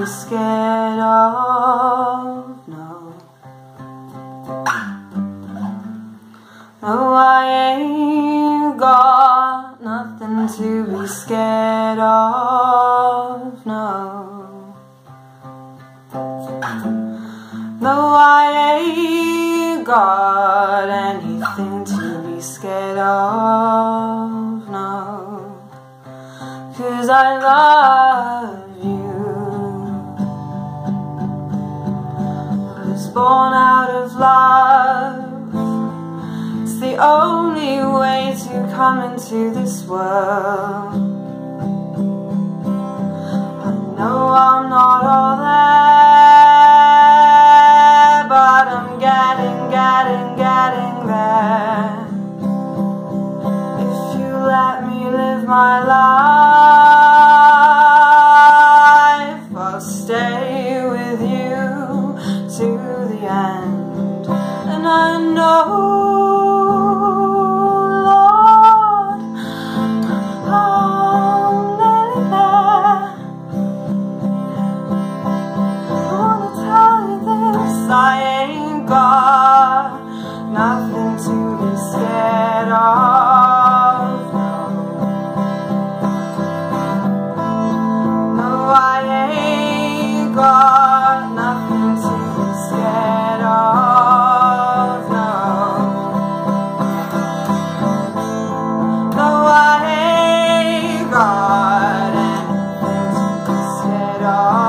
be scared of, no. No, I ain't got nothing to be scared of, no. No, I ain't got anything to be scared of, no. 'Cause I love you. I was born out of love. It's the only way to come into this world. I know I'm not all there, but I'm getting there. If you let me live my life, I'll stay with you to the end. And I know, Lord, I'm nearly there. I wanna tell you this, I ain't got nothing to be scared of. No, I ain't got nothing to be scared of, no. No, I ain't got anything to be scared of.